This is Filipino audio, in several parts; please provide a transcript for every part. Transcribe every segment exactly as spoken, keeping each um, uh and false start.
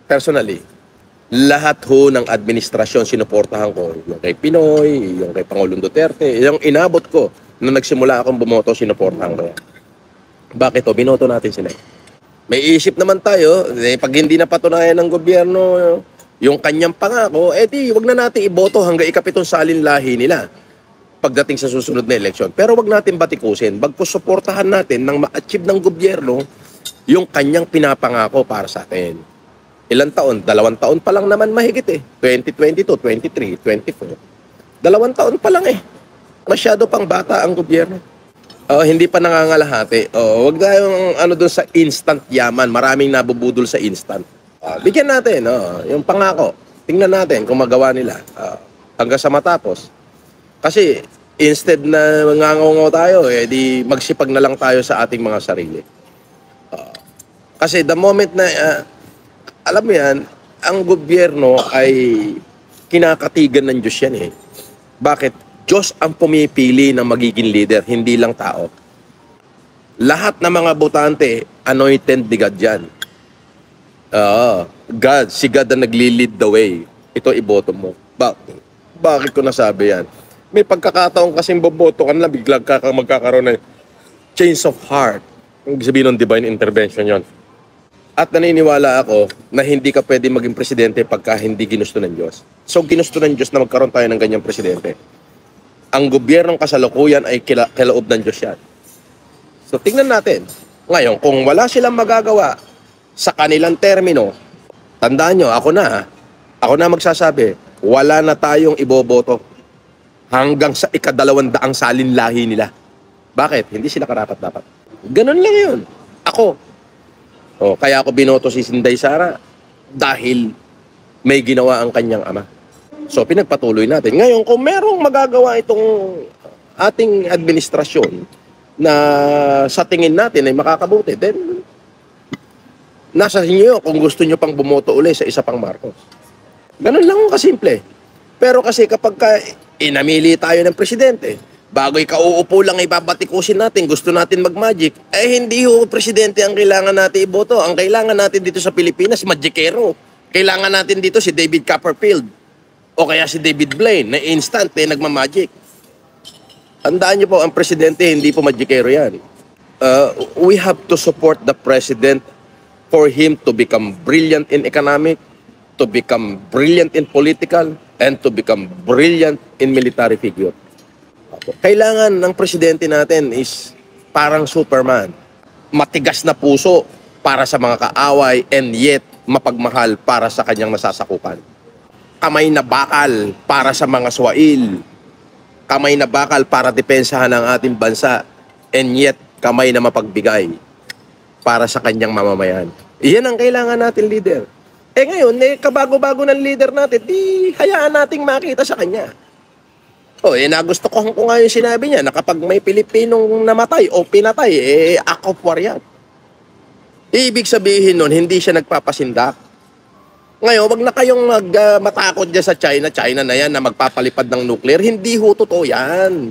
personally, lahat ho ng administrasyon sinuportahan ko. Yung kay Pinoy, yung kay Pangulong Duterte, yung inabot ko nung nagsimula akong bumoto, sinuportahan ko yan. Bakit o? Binoto natin sila. May isip naman tayo, eh, pag hindi na patunayan ng gobyerno yung kanyang pangako, eh di, wag na natin iboto hanggang ikapitong salin lahi nila pagdating sa susunod na eleksyon. Pero wag natin batikusin, bagkus suportahan natin nang ma-achieve ng gobyerno yung kanyang pinapangako para sa atin. Ilang taon? Dalawang taon pa lang naman mahigit eh. twenty twenty-two, twenty-three, twenty-four. Dalawang taon pa lang eh. Masyado pang bata ang gobyerno. Oh, hindi pa nangangalahati. Oh, wag tayong ano doon sa instant yaman. Maraming nabubudol sa instant. Uh, bigyan natin, oh, yung pangako. Tingnan natin kung magawa nila uh, hanggang sa matapos. Kasi instead na mangangaw tayo, eh, di magsipag na lang tayo sa ating mga sarili. Uh, kasi the moment na, uh, alam mo yan, ang gobyerno ay kinakatigan ng Diyos yan eh. Bakit? Diyos ang pumipili ng magiging leader, hindi lang tao. Lahat ng mga botante, anointed ni God yan. Uh, God, si God ang nagli-lead the way. Ito iboto mo. Ba bakit ko nasabi yan? May pagkakataon kasing boboto ka na, biglang ka magkakaroon ng change of heart. Ang sabihin ng divine intervention yon. At naniniwala ako na hindi ka pwede maging presidente pagka hindi ginusto ng Diyos. So ginusto ng Diyos na magkaroon tayo ng ganyang presidente. Ang gobyernong kasalukuyan ay kila, kiloob ng Diyos yan. So tingnan natin. Ngayon, kung wala silang magagawa sa kanilang termino, tandaan nyo, ako na, ako na magsasabi, wala na tayong iboboto hanggang sa ikadalawang daang salin lahi nila. Bakit? Hindi sila karapat-dapat. Ganun lang yun. Ako. O, kaya ako binoto si Sinday Sara dahil may ginawa ang kanyang ama. So, pinagpatuloy natin. Ngayon, kung merong magagawa itong ating administrasyon na sa tingin natin ay makakabuti, then nasa inyo kung gusto nyo pang bumoto uli sa isa pang Marcos. Ganun lang kasimple. Pero kasi kapag ka inamili tayo ng presidente, bago ikauupo lang ibabatikusin natin, gusto natin mag-magic, eh hindi ho presidente ang kailangan natin iboto. Ang kailangan natin dito sa Pilipinas, magikero. Kailangan natin dito si David Copperfield. O kaya si David Blaine na instant eh, nagmamagic. Tandaan niyo po, ang presidente hindi po magikero yan. Uh, we have to support the president for him to become brilliant in economic, to become brilliant in political, and to become brilliant in military figure. Kailangan ng presidente natin is parang Superman. Matigas na puso para sa mga kaaway and yet mapagmahal para sa kanyang nasasakupan. Kamay na bakal para sa mga swail. Kamay na bakal para depensahan ang ating bansa. And yet, kamay na mapagbigay para sa kanyang mamamayan. Iyan ang kailangan natin, leader. Eh ngayon, eh, kabago-bago ng leader natin, di hayaan nating makita sa kanya. O, eh, nagusto ko kung nga yung sinabi niya na kapag may Pilipinong namatay o pinatay, eh, act of war yan. Ibig sabihin nun, hindi siya nagpapasindak. Ngayon, wag na kayong mag, uh, matakot dyan sa China. China na yan na magpapalipad ng nuclear. Hindi ho totoo yan.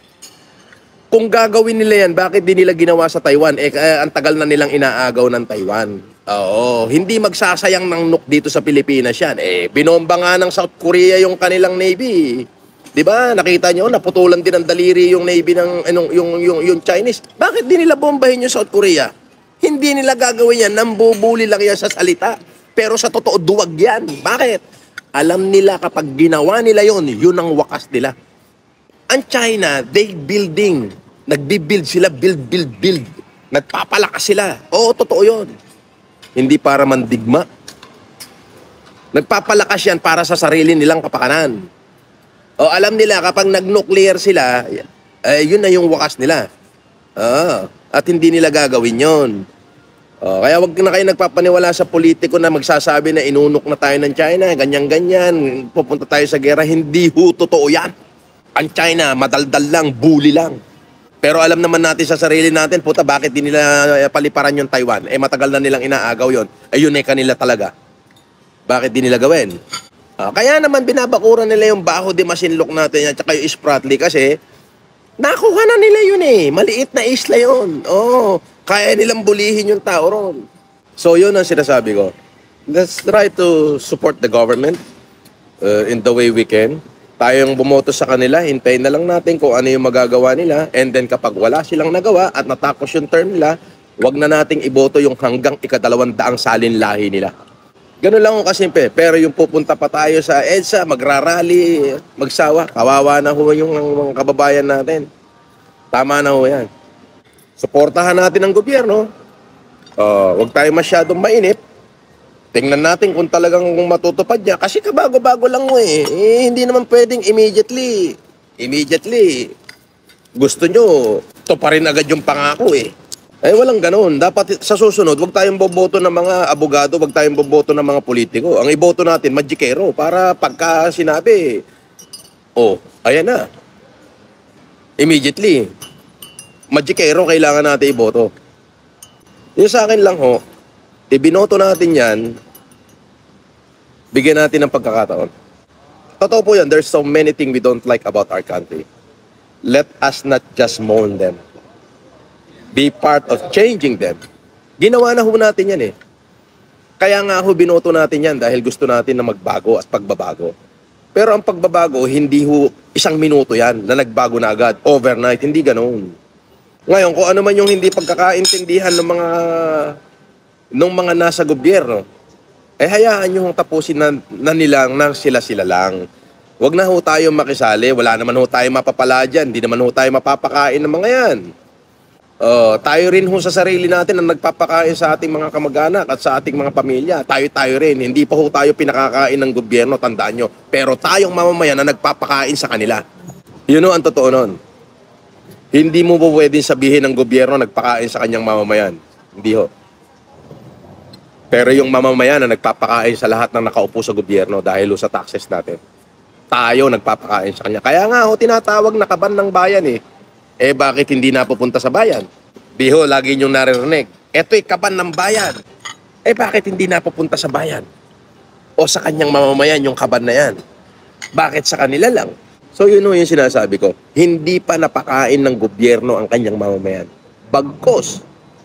Kung gagawin nila yan, bakit di nila ginawa sa Taiwan? Eh, uh, ang tagal na nilang inaagaw ng Taiwan. Oo, hindi magsasayang ng nuke dito sa Pilipinas yan. Eh, binomba nga ng South Korea yung kanilang Navy. Di ba? Nakita nyo, naputulan din ang daliri yung Navy ng anong, yung, yung, yung Chinese. Bakit di nila bombahin yung South Korea? Hindi nila gagawin yan. Nambubuli lang yan sa salita. Pero sa totoo, duwag yan. Bakit? Alam nila kapag ginawa nila yon, yun ang wakas nila. Ang China, they building. Nagbi-build sila, build, build, build. Nagpapalakas sila. Oo, totoo yun. Hindi para mandigma. Nagpapalakas yan para sa sarili nilang kapakanan. O alam nila kapag nag-nuclear sila, eh, yun na yung wakas nila. Ah, at hindi nila gagawin yon. Oh, kaya wag na kayo nagpapaniwala sa politiko na magsasabi na inunok na tayo ng China, ganyan-ganyan, pupunta tayo sa gera. Hindi ho totoo yan. Ang China, madaldal lang, bully lang. Pero alam naman natin sa sarili natin, puta, bakit di nila paliparan yung Taiwan? Eh, matagal na nilang inaagaw yon. Ayun eh, kanila talaga. Bakit di nila gawin? Ah, kaya naman binabakuran nila yung Baho de Masinloc natin at saka yung Spratly kasi nakuha na nila yun eh. Maliit na isla yun. Oh, kaya nilang bulihin yung tao ron. So yun ang sinasabi ko. Let's try to support the government uh, in the way we can. Tayong bumoto sa kanila, hintayin na lang natin kung ano yung magagawa nila. And then kapag wala silang nagawa at natapos yung term nila, wag na nating iboto yung hanggang ikadalawang daang salin lahi nila. Ganun lang ako kasimple. Pero yung pupunta pa tayo sa EDSA, magrarally, magsawa, kawawa na ho yung mga kababayan natin. Tama na ho yan. Suportahan natin ang gobyerno. Uh, wag tayo masyadong mainip. Tingnan natin kung talagang matutupad niya. Kasi kabago-bago lang mo eh. eh. Hindi naman pwedeng immediately. Immediately. Gusto nyo, tuparin agad yung pangako eh. Eh walang ganun. Dapat sa susunod, wag tayong boboto ng mga abogado, wag tayong boboto ng mga politiko. Ang iboto natin, magikero. Para pagka sinabi, oh, ayan na. Immediately. Magikero, kailangan natin iboto. Yung sa akin lang ho, ibinoto natin yan, bigyan natin ng pagkakataon. Totoo po yan, there's so many things we don't like about our country. Let us not just mourn them. Be part of changing them. Ginawa na ho natin yan eh. Kaya nga ho binoto natin yan dahil gusto natin na magbago at pagbabago. Pero ang pagbabago, hindi ho isang minuto yan na nagbago na agad, overnight, hindi ganoon. Ngayon, kung ano man yung hindi pagkakaintindihan ng mga nung mga nasa gobyerno, eh hayaan nyo tapusin na, na nilang na sila-sila lang. Huwag na ho tayo makisali, wala naman ho tayo mapapala dyan, hindi naman ho tayo mapapakain ng mga yan. Uh, tayo rin ho sa sarili natin ang nagpapakain sa ating mga kamag-anak at sa ating mga pamilya. Tayo-tayo rin, hindi pa ho tayo pinakakain ng gobyerno, tandaan nyo. Pero tayong mamamayan na nagpapakain sa kanila. Yun ho ang totoo nun. Hindi mo po pwedeng sabihin ng gobyerno nagpakain sa kanyang mamamayan. Hindi ho. Pero yung mamamayan na nagpapakain sa lahat ng nakaupo sa gobyerno dahil sa taxes natin, tayo nagpapakain sa kanya. Kaya nga ho, tinatawag na kaban ng bayan eh. Eh bakit hindi napupunta sa bayan? Di ho, lagi niyong naririnig. Eto'y kaban ng bayan. Eh bakit hindi napupunta sa bayan? O sa kanyang mamamayan yung kaban na yan? Bakit sa kanila lang? So yun ho yung sinasabi ko. Hindi pa napakain ng gobyerno ang kanyang mamamayan. Bagkos,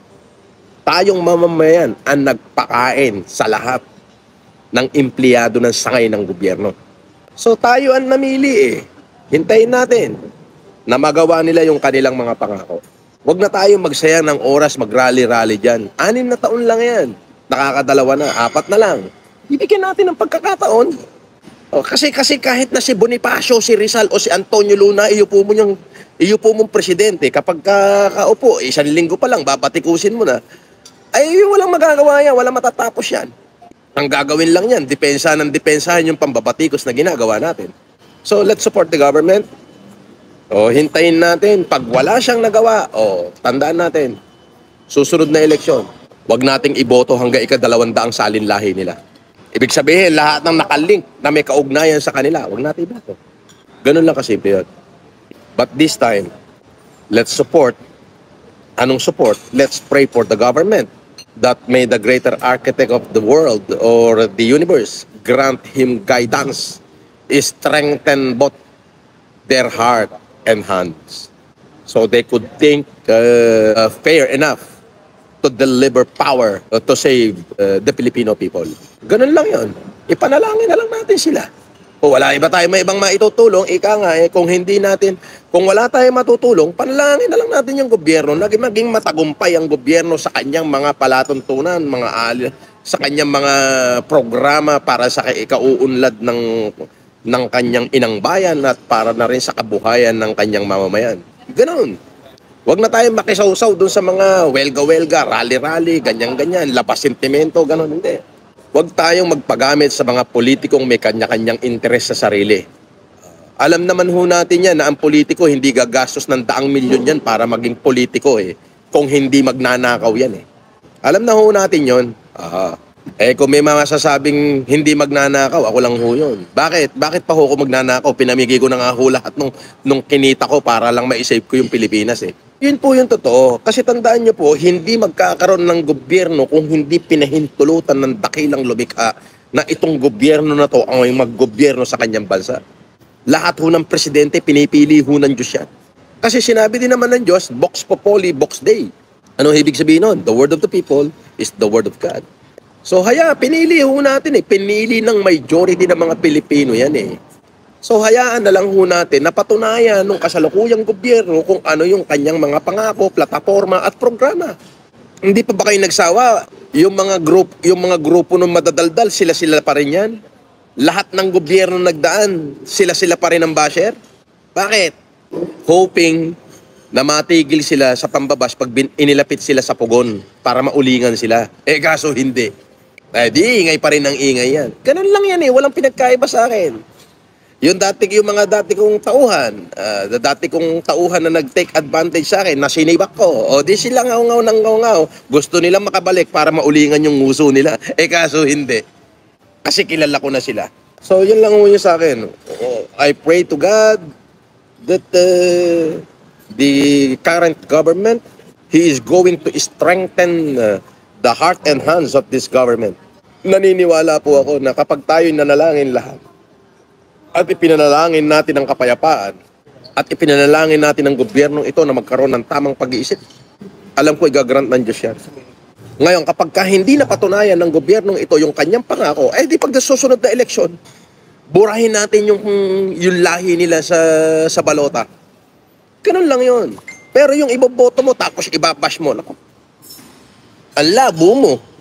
tayong mamamayan ang nagpakain sa lahat ng empleyado ng sangay ng gobyerno. So tayo ang namili eh. Hintayin natin na magawa nila yung kanilang mga pangako. Huwag na tayo magsayang ng oras mag-rally-rally dyan. Anim na taon lang yan. Nakakadalawa na, apat na lang. Ibigyan natin ng pagkakataon. O, kasi kasi kahit na si Bonifacio, si Rizal o si Antonio Luna, iupo mo yung iupo mong presidente, kapag ka, kaupo, isang linggo pa lang, babatikusin mo na, ay walang magagawa yan, walang matatapos yan. Ang gagawin lang yan, depensa ng depensahan yung pambabatikos na ginagawa natin. So let's support the government. O hintayin natin, pag wala siyang nagawa, o tandaan natin, susunod na eleksyon, wag nating iboto hanggang ikadalawang daang salin lahi nila. Ibig sabihin, lahat ng nakalink na may kaugnayan sa kanila, wag natin iboto. Ganun lang kasimple yun. But this time, let's support. Anong support? Let's pray for the government that may the greater architect of the world or the universe grant him guidance, strengthen both their heart and hands so they could think uh, fair enough to deliver power uh, to save uh, the Filipino people. Ganun lang yun. Ipanalangin na lang natin sila. O wala iba tayo may ibang maitutulong, ika nga eh, kung hindi natin, kung wala tayo matutulong, panalangin na lang natin yung gobyerno, naging maging matagumpay ang gobyerno sa kanyang mga palatuntunan, mga ali, sa kanyang mga programa para sa ikauunlad ng ng kanyang inang bayan at para na rin sa kabuhayan ng kanyang mamamayan. Ganun. Huwag na tayong makisawsaw dun sa mga welga-welga, rally-rally, ganyan-ganyan, labas sentimento, ganun, hindi. Huwag tayong magpagamit sa mga politikong may kanya-kanyang interes sa sarili. Alam naman ho natin yan na ang politiko hindi gagastos ng daang milyon yan para maging politiko eh, kung hindi magnanakaw yan eh. Alam na ho natin yon. Ah, eh kung may mga sasabing hindi magnanakaw, ako lang ho yun. Bakit? Bakit pa ho ako magnanakaw? Pinamigay ko na nga ho lahat nung, nung kinita ko para lang ma-save ko yung Pilipinas eh. Yun po yung totoo. Kasi tandaan nyo po, hindi magkakaroon ng gobyerno kung hindi pinahintulutan ng dakilang lumikha na itong gobyerno na to ang maggobyerno sa kanyang bansa. Lahat ho ng presidente, pinipili ho ng Diyos yan. Kasi sinabi din naman ng Diyos, Vox Populi, Vox Dei. Ano ibig sabihin nun? The word of the people is the word of God. So haya, pinili ho natin eh. Pinili ng majority ng mga Pilipino yan eh. So hayaan na lang ho natin na patunayan ng kasalukuyang gobyerno kung ano yung kanyang mga pangako, plataforma at programa. Hindi pa ba kayo nagsawa? Yung mga group, yung mga grupo ng madadaldal, sila-sila pa rin yan. Lahat ng gobyerno nagdaan, sila-sila pa rin ang basher. Bakit? Hoping na matigil sila sa pambabas pag bin, inilapit sila sa pugon para maulingan sila. Eh kaso hindi. Eh di ingay pa rin ang ingay yan. Ganun lang yan eh, walang pinagkaiba sa akin. Yung dati yung mga dati kong tauhan, uh, dati kong tauhan na nag-take advantage sa akin, na sinibak ko. O di sila ngaw-ngaw ng ngaw-ngaw. Gusto nilang makabalik para maulingan yung nguso nila. Eh kaso hindi. Kasi kilala ko na sila. So yun lang mo yun sa akin. I pray to God that uh, the current government, He is going to strengthen uh, the heart and hands of this government. Naniniwala po ako na kapag tayo'y nanalangin lahat, at ipinanalangin natin ang kapayapaan, at ipinanalangin natin ang gobyernong ito na magkaroon ng tamang pag-iisip, alam ko igagrant ng Diyos yan. Ngayon, kapag ka hindi napatunayan ng gobyernong ito yung kanyang pangako, eh di pag susunod na eleksyon, burahin natin yung, yung lahi nila sa, sa balota. Ganun lang yun. Pero yung iboboto mo, tapos ibabash mo, naku, ang labo mo.